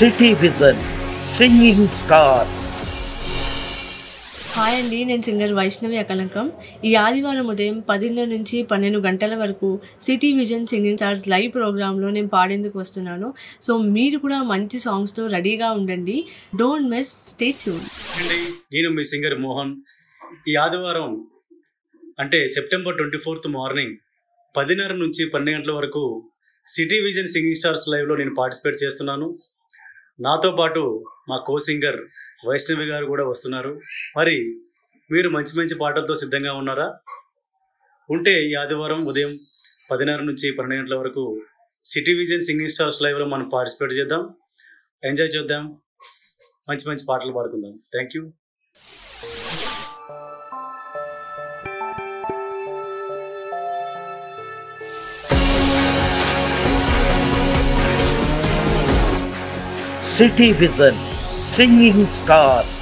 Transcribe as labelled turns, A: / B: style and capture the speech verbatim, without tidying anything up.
A: Siti Vision Singing Stars.
B: Hi అండి, నేను singer Vaishnavi అకలంకం. ఈ ఆదివారం ఉదయం పదిన్నర నుంచి పన్నెండు గంటల వరకు City Vision singing stars live ప్రోగ్రాంలో నేను పాడేందుకు వస్తున్నాను. సో మీరు కూడా మంచి సాంగ్స్తో రెడీగా ఉండండి. Don't miss, stay tune.
C: అండి, నేను మీ సింగర్ మోహన్. ఈ ఆదివారం అంటే సెప్టెంబర్ ట్వంటీ ఫోర్త్ మార్నింగ్ పదిన్నర నుంచి పన్నెండు గంటల వరకు సిటీ విజన్ సింగింగ్ స్టార్స్ లైవ్లో నేను పార్టిసిపేట్ చేస్తున్నాను. నాతో పాటు మా కో సింగర్ వైష్ణవి గారు కూడా వస్తున్నారు. మరి మీరు మంచి మంచి పాటలతో సిద్ధంగా ఉన్నారా? ఉంటే ఈ ఆదివారం ఉదయం పదిన్నర నుంచి పన్నెండు గంటల వరకు సిటీ విజన్ సింగింగ్ స్టార్స్ లైవ్లో మనం పార్టిసిపేట్ చేద్దాం, ఎంజాయ్ చేద్దాం, మంచి మంచి పాటలు పాడుకుందాం. Thank you.
A: Siti Vision Singing Stars.